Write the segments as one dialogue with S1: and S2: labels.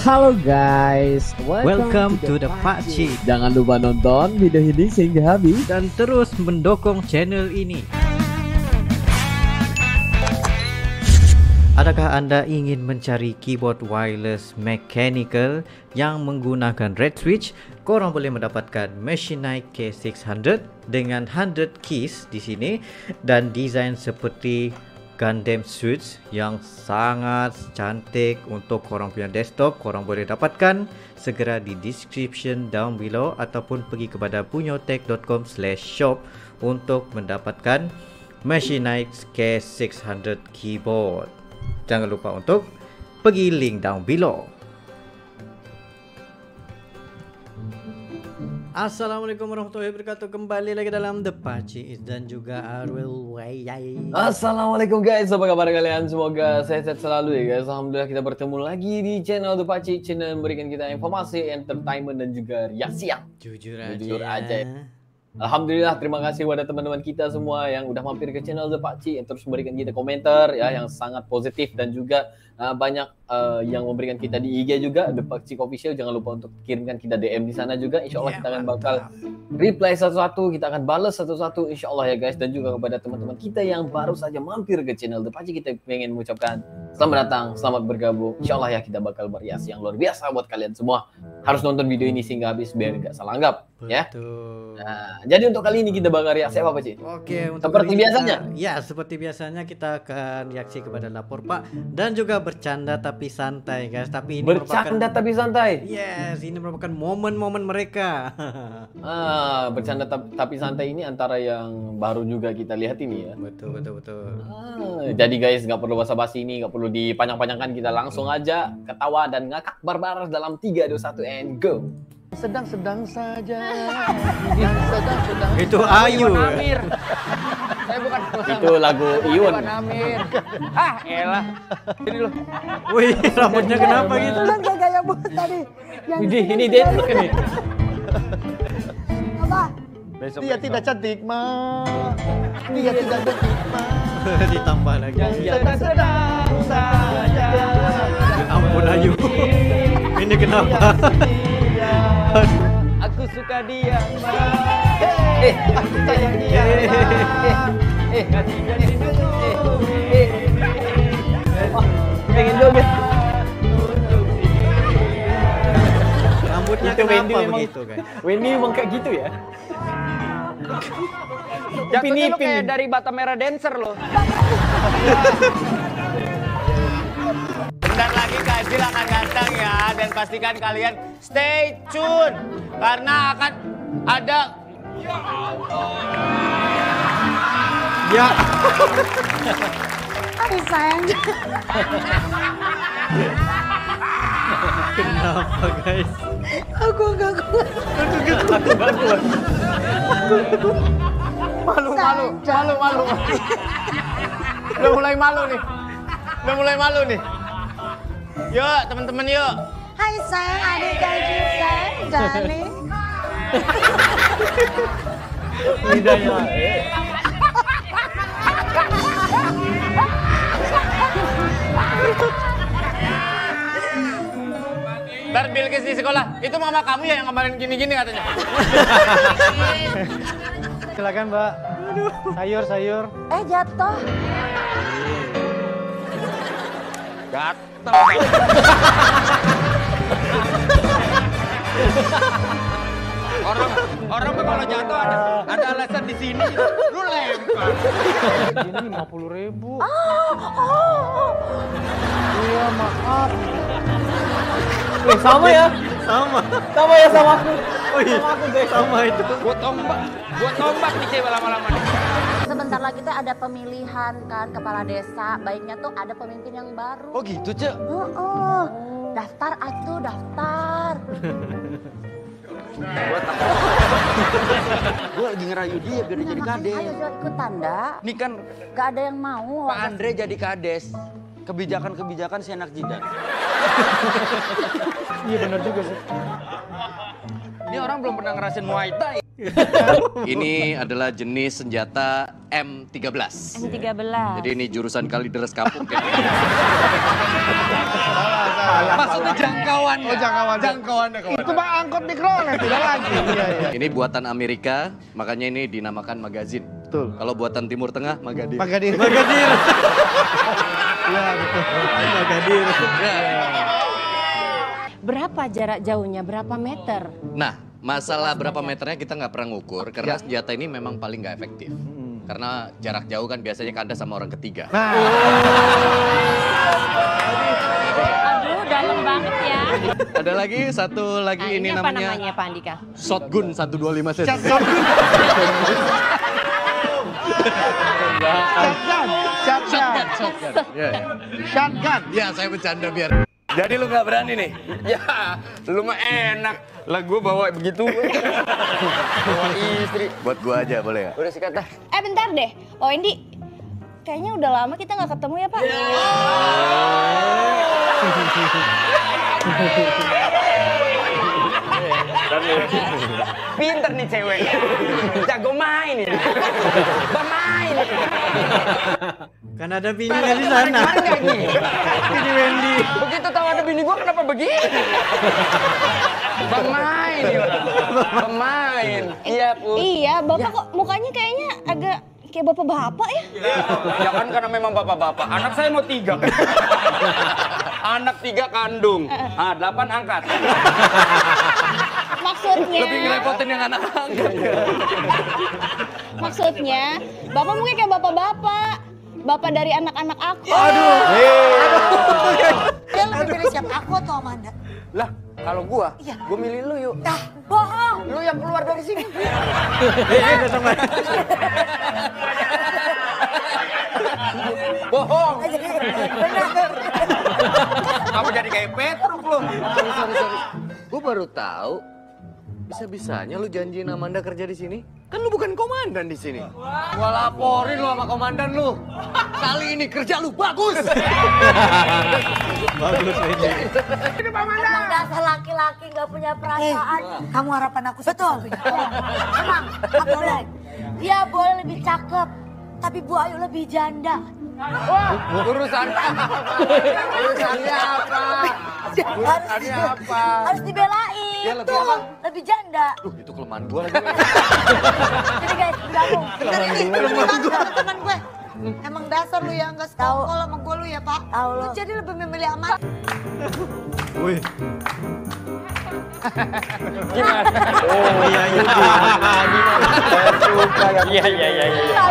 S1: Halo guys,
S2: Welcome to the Pakcik.
S1: Jangan lupa nonton video ini sehingga habis
S2: Dan terus mendukung channel ini. Adakah Anda ingin mencari keyboard wireless mechanical yang menggunakan red switch? Korang boleh mendapatkan Machinite K600 dengan 100 keys di sini dan desain seperti Gundam Suits yang sangat cantik untuk korang punya desktop. Korang boleh dapatkan segera di description down below ataupun pergi kepada punyotech.com/shop untuk mendapatkan Machinite K600 keyboard. Jangan lupa untuk pergi link down below. Assalamualaikum warahmatullahi wabarakatuh. Kembali lagi dalam The Pakcik dan juga Arwil Wayai.
S3: Assalamualaikum guys, apa kabar kalian? Semoga sehat-sehat selalu ya guys. Alhamdulillah kita bertemu lagi di channel The Pakcik, channel yang memberikan kita informasi, entertainment dan juga reaksi yang
S2: Jujur
S3: aja. Alhamdulillah, terima kasih kepada teman-teman kita semua yang udah mampir ke channel The Pakcik, yang terus memberikan kita komentar ya yang sangat positif dan juga banyak yang memberikan kita di IG juga The Pakcik Official. Jangan lupa untuk kirimkan kita DM di sana juga. Insya Allah kita akan bakal reply satu-satu, kita akan balas satu-satu insya Allah ya guys. Dan juga kepada teman-teman kita yang baru saja mampir ke channel The Pakcik, kita pengen mengucapkan selamat datang, selamat bergabung. Insya Allah ya kita bakal bereaksi yang luar biasa buat kalian semua. Harus nonton video ini sehingga habis biar nggak salah anggap ya. Nah, jadi untuk kali ini kita bakal reaksi apa Pak Ci?
S2: Oke, untuk
S3: seperti biasanya.
S2: Ya, seperti biasanya kita akan reaksi kepada lapor Pak dan juga bercanda tapi santai guys. Tapi ini
S3: bercanda tapi santai.
S2: Yes, ini merupakan momen-momen mereka.
S3: Bercanda tapi santai ini antara yang baru juga kita lihat ini ya.
S2: Betul.
S3: Jadi guys, nggak perlu basa-basi ini, nggak perlu dipanjang-panjangkan, kita langsung aja ketawa dan ngakak barbar dalam 3, 2, 1 and go. Sedang-sedang saja.
S2: Itu Ayu.
S4: Saya bukan
S3: itu lagu Iun.
S4: Amir. Elah. Ini loh.
S2: Wih, rambutnya kenapa gitu?
S5: Udah kayak gaya bos tadi.
S3: Ini deadlock ini.
S5: Apa?
S6: Dia tidak cantik, Ma. Dia tidak cantik, Ma.
S2: Ditambah lagi.
S6: Sedang saja.
S2: Ampun Ayu. Ini kenapa?
S4: Aku suka dia, Ma.
S6: Aku sayang dia, Ma.
S4: Kasih jadi dulu.
S3: Pengen joget.
S2: Rambutnya
S3: Itu
S2: kenapa
S3: Wendy memang-
S2: begitu guys?
S3: Wendy emang kayak gitu ya.
S4: Jatuhnya lo kayak dari Bata Merah Dancer loh. Bentar lagi Kazil akan datang ya, dan pastikan kalian stay tune karena akan ada
S2: Ya.
S5: Hai sayang.
S2: Kenapa guys?
S5: Aku enggak kuat.
S4: malu. Udah mulai malu nih. Yuk teman-teman yuk.
S5: Hai sayang, adik janji sayang, darling.
S3: Lidahnya.
S4: Ntar Bilkis di sekolah, itu mama kamu ya yang kemarin gini-gini katanya.
S6: Silakan, Mbak. Sayur.
S5: Jatuh.
S4: Gatel. Orang kalau jatuh ada alasan di sini, lu lempar.
S6: Ini 50.000. Iya, maaf.
S3: Sama ya?
S2: Sama.
S3: Sama ya sama aku.
S2: Oh iya, sama itu.
S4: Gua tombak nih cewek lama-lama nih.
S5: Sebentar lagi tuh ada pemilihan kan kepala desa. Baiknya tuh ada pemimpin yang baru.
S4: Oh gitu, Cek.
S5: Daftar atuh, daftar.
S7: Gue lagi ngerayu dia biar dia jadi kades.
S5: Ayo jual ikutan dah.
S7: Ini kan
S5: Gak ada yang mau.
S7: Pak Andre jadi kades. Kebijakan-kebijakan seenak jidat.
S6: Iya benar juga sih.
S7: Ini orang belum pernah ngerasain Muay Thai.
S8: Ini adalah jenis senjata M13.
S5: M13.
S8: Jadi ini jurusan Kalideres Kapuk ya. Maksudnya jangkauan.
S6: Oh, jangkauan. Itu mah angkot Mikrolet, tidak lagi. Iya.
S8: Ini buatan Amerika, makanya ini dinamakan magazin.
S6: Betul.
S8: Kalau buatan Timur Tengah, Magadir.
S6: Magadir. Iya, betul.
S1: Magadir.
S5: Berapa jarak jauhnya? Berapa meter?
S8: Nah, masalah berapa meternya kita nggak pernah ngukur karena senjata ini memang paling nggak efektif. Karena jarak jauh kan biasanya kandas sama orang ketiga.
S6: Nah,
S5: Aduh, dalam banget ya.
S8: Ada lagi satu lagi ini
S5: apa
S8: namanya
S5: namanya Pak Andika?
S8: shotgun 125 cc.
S6: shotgun.
S8: Ya, saya bercanda biar.
S7: Jadi lu nggak berani nih? Ya, lu mah enak. Lah gue bawa begitu. Bawa istri.
S8: Buat gua aja boleh nggak?
S7: Udah sikat dah.
S5: Bentar deh. Oh Indi, kayaknya udah lama kita nggak ketemu ya Pak.
S7: Pinter nih cewek. Jago main ini. Bermain.
S2: Kan ada bininya di sana. Bini Wendy.
S7: Begitu tahu ada bini gua kenapa begini? Bermain. Bermain. Iya, Put.
S5: Iya, Bapak kok mukanya kayaknya agak kayak bapak-bapak ya?
S7: Ya kan karena memang bapak-bapak. Anak saya mau 3. Anak 3 kandung. 8 angkat.
S5: Maksudnya,
S8: Lebih ngerepotin yang anak angkat.
S5: maksudnya, Bapak mungkin kayak bapak-bapak. Bapak dari anak-anak aku.
S9: Dia lebih pilih siapa? Aku atau Amanda?
S7: Lah, kalau gua milih lu yuk.
S9: Bohong.
S7: Lu yang keluar dari sini. Bohong. Kamu jadi kayak Petruk lu.
S8: Sorry. Gua baru tahu bisa-bisanya lu janjiin Amanda kerja di sini. Kan lu bukan komandan di sini. Gua laporin lu sama komandan lu. Kali ini kerja lu bagus.
S1: Bagus ini.
S9: Emang dasar laki-laki nggak punya perasaan. Kamu harapan aku betul. Emang, aku boleh. Dia boleh lebih cakep, tapi Bu Ayu lebih janda.
S7: Wah, urusannya apa? Urusannya apa? Urusannya apa?
S9: Harus dibelain.
S8: Dia lebih
S9: Tuh,
S8: apa?
S9: lebih janda.
S8: Itu kelemahan gua lagi.
S9: Jadi guys, bergabung. Teman gue. Emang dasar lu yang nggak tahu kalau sama gue lu ya Pak. Tahu lu. Jadi lebih memilih aman.
S1: Wih.
S7: Gimana?
S1: Oh iya.
S7: Iya.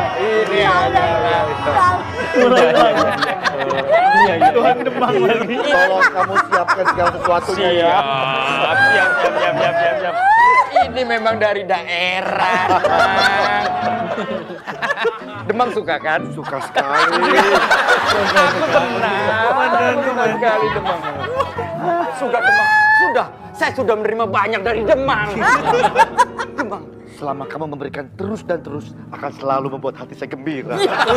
S6: Tuhan Demang lagi. Tolong kamu siapkan segala sesuatunya ya.
S7: Siap. Ini memang dari daerah. Demang suka kan?
S6: Suka sekali.
S7: Aku tenang sekali Demang. Suka Demang. Saya sudah menerima banyak dari Demang. Demang.
S6: Selama kamu memberikan terus dan terus, akan selalu membuat hati saya gembira.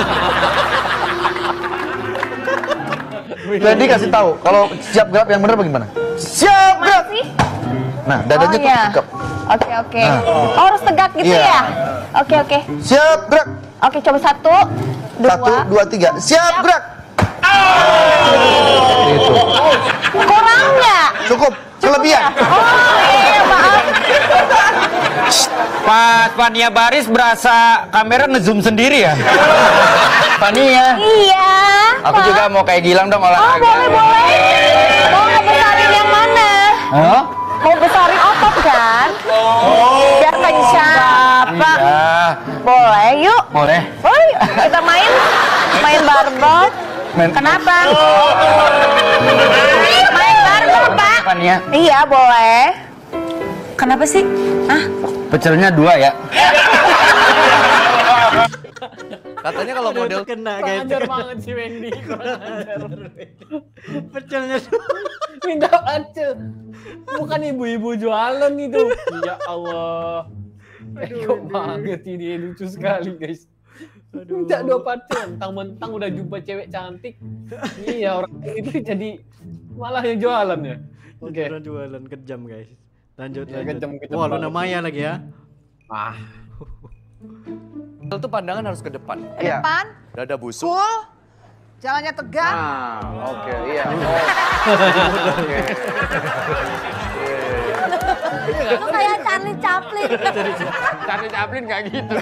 S6: Wendy kasih tahu, kalau siap gerak yang benar bagaimana? Siap gerak! Nah, dadanya tuh tegap.
S5: Oke. Oh, harus tegak gitu ya? Oke.
S6: Siap gerak!
S5: Oke, coba 1, 2.
S6: 1, 2, 3. Siap gerak! Itu.
S5: Kurang nggak?
S6: Cukup, kelebihan.
S5: Oh iya, maaf.
S7: Pas Fania baris berasa kamera ngezoom sendiri ya? Fania.
S5: Iya.
S7: Aku
S5: Pak.
S7: juga mau kayak Gilang dong olahraga.
S5: Boleh. Mau ngebesarin yang mana?
S7: Hah?
S5: Mau besarin otot kan? Biar kencang. Pak.
S7: Iya.
S5: Boleh, yuk.
S7: Boleh.
S5: Boleh, yuk. Kita main barbel. Kenapa? Main barbel, Pak.
S7: Fania.
S5: Iya, boleh. Kenapa sih?
S7: Pecelnya 2 ya?
S8: Katanya kalau model
S2: Kena guys.
S3: Ajar banget si Wendy.
S2: Pecelnya
S3: Minta aja. Bukan ibu-ibu jualan itu. Ya Allah. Kok banget ini lucu sekali guys. Minta 2 pacel, mentang-mentang udah jumpa cewek cantik. Iya, orang itu jadi malah yang jualan ya. Oke.
S2: Jualan kejam guys. Lanjut.
S3: Ya, kejam.
S2: Wah, Luna Maya lagi ya.
S8: Lo tuh pandangan harus ke depan.
S10: Ke depan,
S8: Dada busuk.
S10: full, jalannya tegak.
S8: Oke, iya.
S9: Lu kayak Charlie Chaplin.
S7: Charlie Chaplin kayak gitu.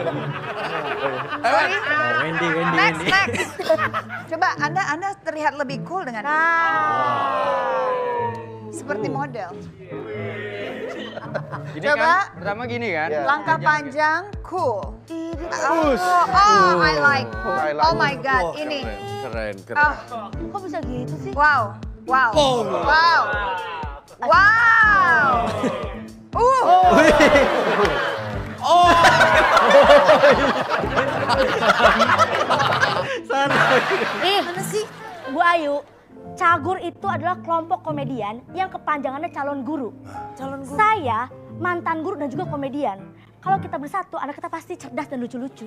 S2: Wendy.
S10: Next. Coba Anda terlihat lebih cool dengan seperti model.
S7: Gini
S10: Coba.
S7: kan, pertama gini kan.
S10: Langkah panjang, cool. I like. Oh my God, ini.
S8: Keren.
S9: Kok bisa gitu sih?
S10: Wow.
S9: Mana sih? Bu Ayu, Cagur itu adalah kelompok komedian yang kepanjangannya calon guru. Saya mantan guru dan juga komedian. Kalau kita bersatu, anak kita pasti cerdas dan lucu-lucu.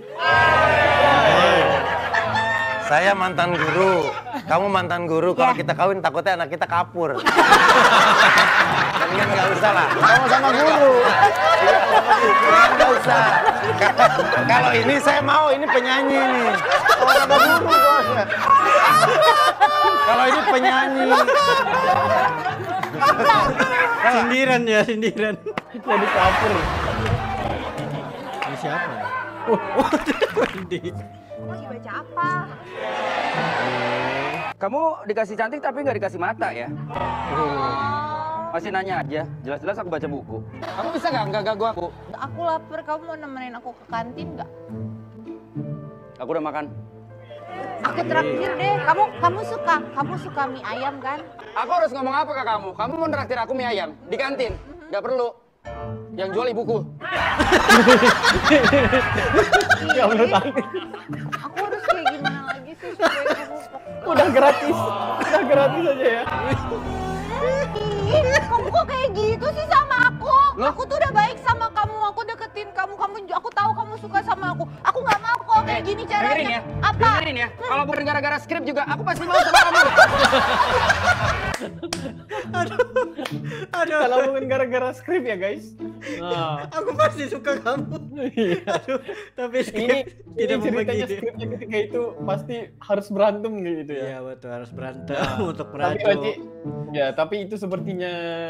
S11: Saya mantan guru, kamu mantan guru. Kalau kita kawin takutnya anak kita kapur. Mendingan nggak usah lah. Sama-sama guru. Nggak usah. Kalau ini saya mau, ini penyanyi nih. Sama-sama guru bosnya. Kalau ini penyanyi.
S2: Sindiran.
S3: Jadi kapur.
S2: Ini siapa? Wendy.
S10: Lagi baca apa?
S7: Kamu dikasih cantik tapi nggak dikasih mata ya? Masih nanya aja, jelas-jelas aku baca buku. Kamu bisa nggak ganggu aku?
S10: Aku lapar, kamu mau nemenin aku ke kantin nggak?
S7: Aku udah makan.
S10: Aku traktir deh. Kamu suka mie ayam kan?
S7: Aku harus ngomong apa ke kamu? Kamu mau traktir aku mie ayam di kantin? Nggak perlu. Yang jual ibuku.
S3: Ya menurut aku.
S10: Aku harus kayak gimana lagi sih supaya kamu
S3: Udah gratis aja ya.
S10: Kamu kok kayak gitu sih sama aku? Aku tuh udah baik sama kamu, aku deketin kamu, aku tahu kamu suka sama aku. Aku nggak mau kok kayak gini caranya.
S7: Dengerin ya.
S10: Apa?
S7: Dengerin ya. Kalau bukan gara-gara skrip juga, aku pasti mau sama kamu.
S2: Aduh.
S3: Kalau bukan gara-gara skrip ya guys. Nah,
S2: Aku pasti suka kamu. Aduh, tapi
S3: ini
S2: tidak mau
S3: ceritanya
S2: begini.
S3: skripnya ketika itu pasti harus berantem gitu ya.
S2: Iya betul, harus berantem untuk
S3: Tapi
S2: meraju.
S3: Paci, ya tapi itu sepertinya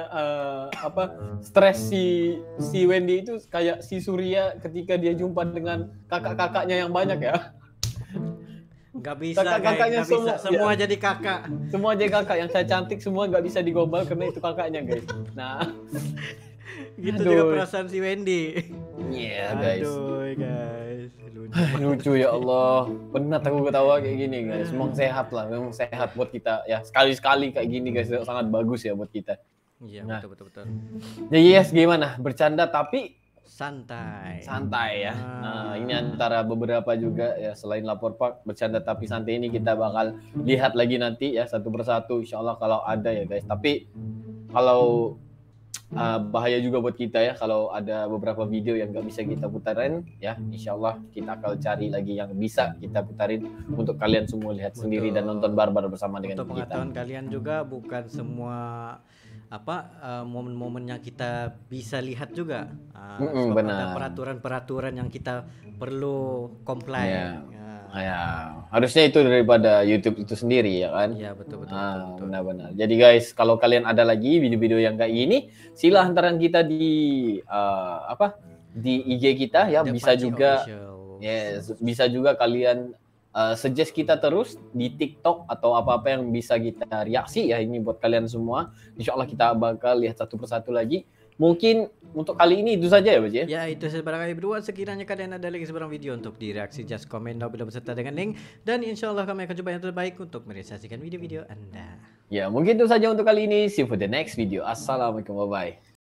S3: stres si Wendy itu kayak si Surya ketika dia jumpa dengan kakak-kakaknya yang banyak ya.
S2: Gak bisa,
S3: Kakak-kakaknya
S2: guys, gak bisa. Semua
S3: ya.
S2: jadi kakak.
S3: Semua aja kakak, yang saya cantik semua nggak bisa digombal karena itu kakaknya guys. Nah,
S2: Gitu
S3: Aduh.
S2: juga perasaan si Wendy.
S3: iya guys.
S2: Aduh guys, lucu.
S3: Lucu ya Allah, penat aku ketawa kayak gini guys. Memang sehat lah, memang sehat buat kita ya. Sekali-sekali kayak gini guys, sangat bagus ya buat kita.
S2: Iya
S3: Nah.
S2: betul.
S3: Ya yes, gimana? Bercanda tapi
S2: Santai.
S3: santai ya. Nah, ini antara beberapa juga ya, selain lapor Pak, bercanda tapi santai ini kita bakal lihat lagi nanti ya satu persatu insya Allah kalau ada ya guys. Tapi kalau bahaya juga buat kita ya kalau ada beberapa video yang nggak bisa kita putarin ya, insya Allah kita akan cari lagi yang bisa kita putarin untuk kalian semua lihat sendiri dan nonton barbar bersama dengan
S2: Untuk
S3: kita.
S2: pengetahuan kalian juga, bukan semua momen-momen yang kita bisa lihat juga. Sebab
S3: benar.
S2: ada peraturan-peraturan yang kita perlu comply.
S3: Ya. Ya, harusnya itu daripada YouTube itu sendiri ya kan?
S2: Iya betul.
S3: Benar-benar. Jadi guys, kalau kalian ada lagi video-video yang kayak gini, sila hantaran kita di di IG kita ya,
S2: The
S3: bisa
S2: Paci
S3: juga.
S2: Official.
S3: Yes, bisa juga kalian suggest kita terus di TikTok atau apa-apa yang bisa kita reaksi ya, ini buat kalian semua. Insya Allah kita bakal lihat satu persatu lagi. Mungkin untuk kali ini itu saja ya Baci ya?
S2: Ya itu sebarangkali berdua. Sekiranya kalian ada lagi sebarang video untuk direaksi, just comment down below beserta dengan link. Dan insya Allah kami akan coba yang terbaik untuk merealisasikan video-video Anda.
S3: Ya mungkin itu saja untuk kali ini. See you for the next video. Assalamualaikum, bye-bye.